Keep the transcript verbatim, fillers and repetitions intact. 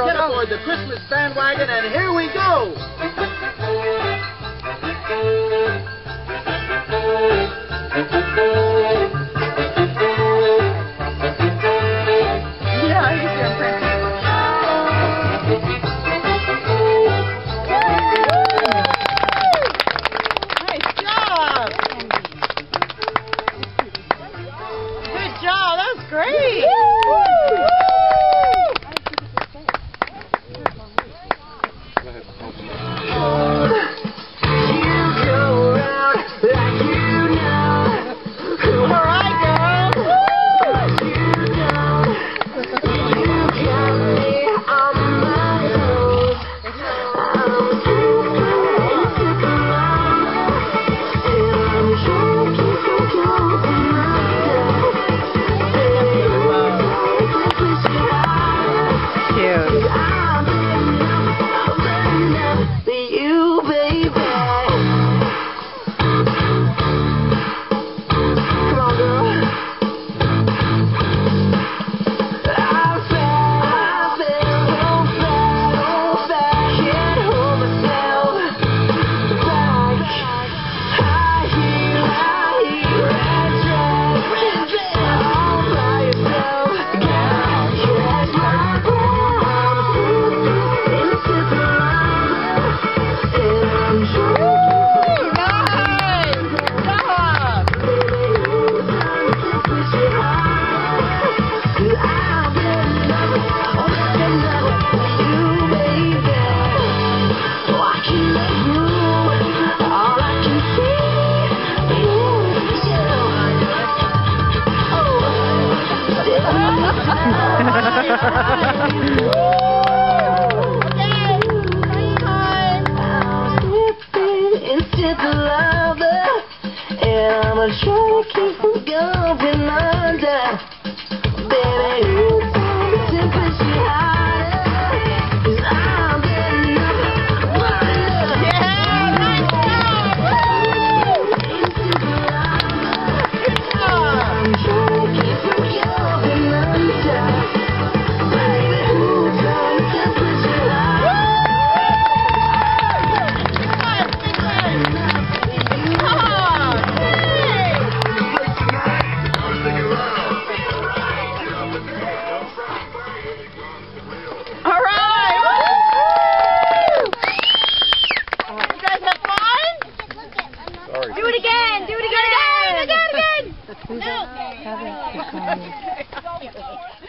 Get aboard the Christmas bandwagon, and here we go! Yeah, he's gonna print it. Nice job! Good job, that was great! Sure keep from going under. Baby, you tell me to push you harder, 'cause I'm getting up, running up. Yeah, nice job! Into the lava. I'm sure keep from going under. Baby, you tell me to push you harder. Do it again! Do it again! Again! Again! Again! No!